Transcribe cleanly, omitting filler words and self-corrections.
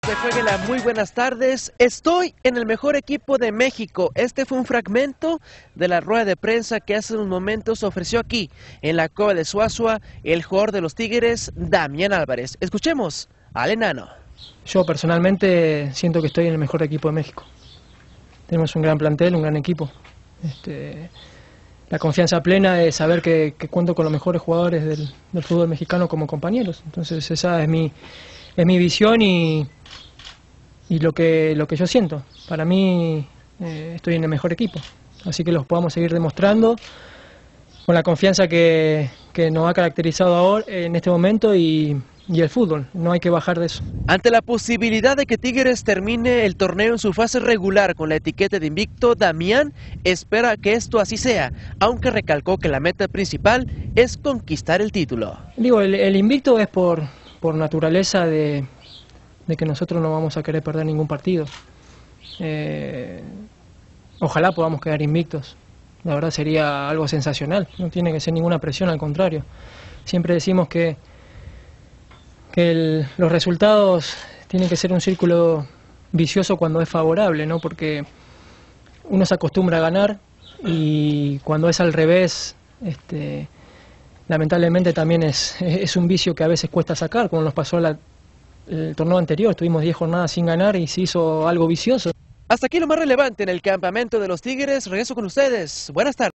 Se jueguenla, muy buenas tardes. Estoy en el mejor equipo de México. Este fue un fragmento de la rueda de prensa que hace unos momentos ofreció aquí, en la Cueva de Suazua, el jugador de los Tigres, Damián Álvarez. Escuchemos al enano. Yo personalmente siento que estoy en el mejor equipo de México. Tenemos un gran plantel, un gran equipo. La confianza plena de saber que cuento con los mejores jugadores del fútbol mexicano como compañeros. Entonces esa es mi visión y lo que yo siento. Para mí estoy en el mejor equipo. Así que los podamos seguir demostrando con la confianza que nos ha caracterizado ahora en este momento y el fútbol, no hay que bajar de eso. Ante la posibilidad de que Tigres termine el torneo en su fase regular con la etiqueta de invicto, Damián espera que esto así sea, aunque recalcó que la meta principal es conquistar el título. Digo, el invicto es por naturaleza de que nosotros no vamos a querer perder ningún partido. Ojalá podamos quedar invictos, la verdad sería algo sensacional, no tiene que ser ninguna presión, al contrario. Siempre decimos que los resultados tienen que ser un círculo vicioso cuando es favorable, ¿no? Porque uno se acostumbra a ganar y cuando es al revés, lamentablemente también es un vicio que a veces cuesta sacar, como nos pasó el torneo anterior, estuvimos 10 jornadas sin ganar y se hizo algo vicioso. Hasta aquí lo más relevante en el campamento de los Tigres. Regreso con ustedes. Buenas tardes.